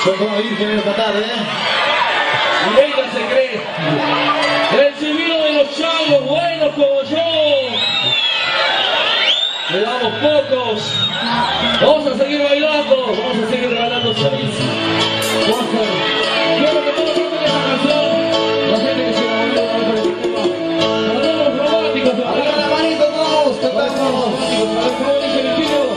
Soy como la Virgen esta tarde, Y ella se cree. Recibido de los chavos buenos como yo. Le damos pocos. Vamos a seguir bailando. Vamos a seguir regalando chorizo. Quiero que todos canten esta canción. La gente que se la volvió a ver por este tema. Para todos los románticos. arriba la manito todos, cantamos. ¿Cómo dice el tío?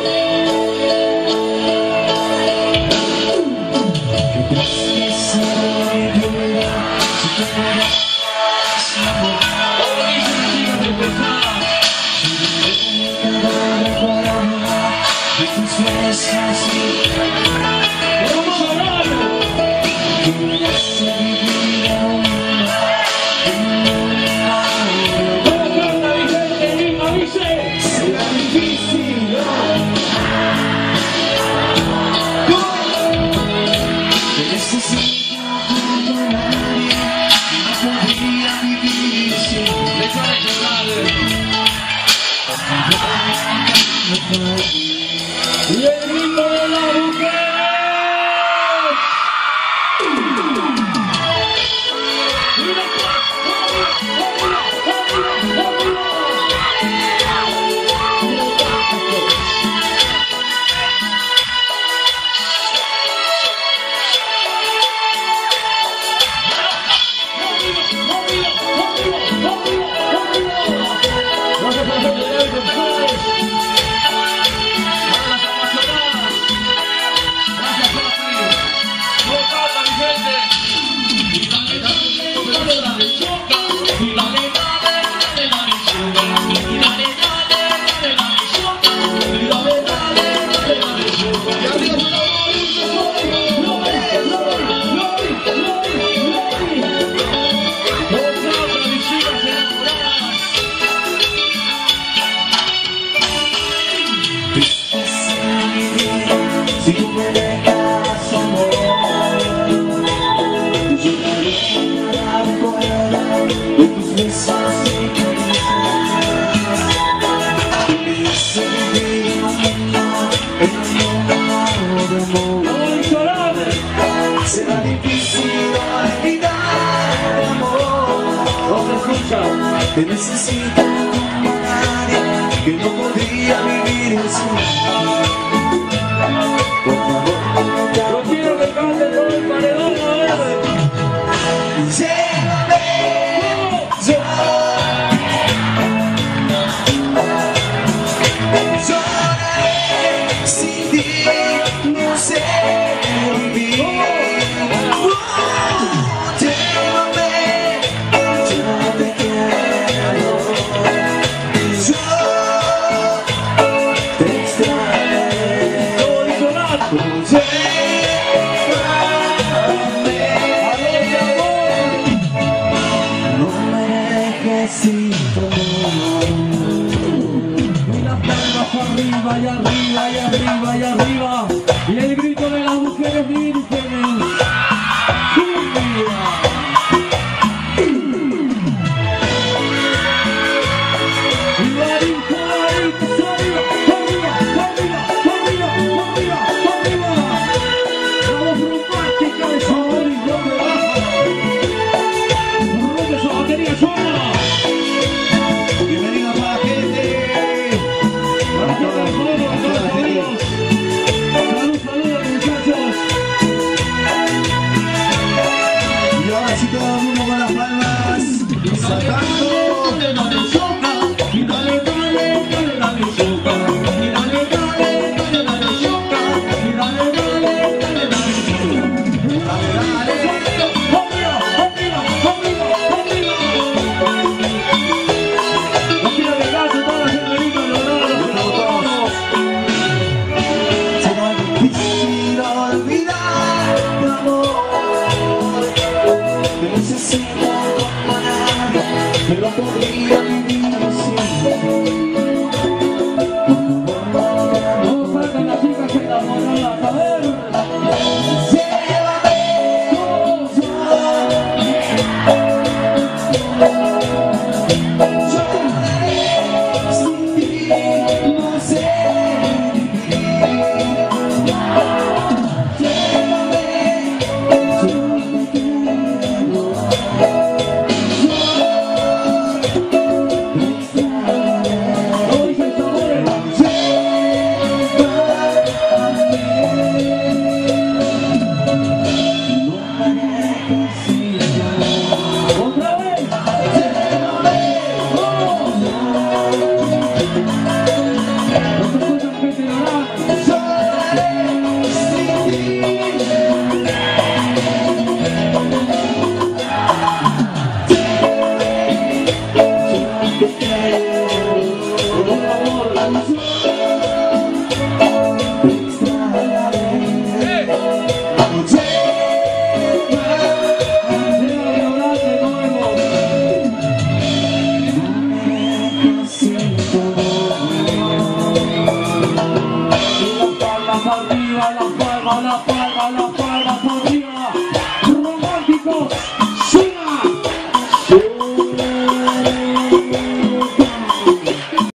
Y el ritmo de la mujer. Si tú me dejas amor, yo la recuerda de tus besos y caricias. Me hace vivir un mundo en un mundo de amor. Será difícil olvidar el amor. No se escucha. Te necesito como nadie, que no podría vivir sin. Yo quiero que cante todo el paredón, a ver. Llévame ya. Lloraré sin ti, no sé vivir. Llévame, yo te quiero. Yo te extrañaré. Y las palmas arriba y arriba y arriba y arriba. Y el grito de las mujeres virgen.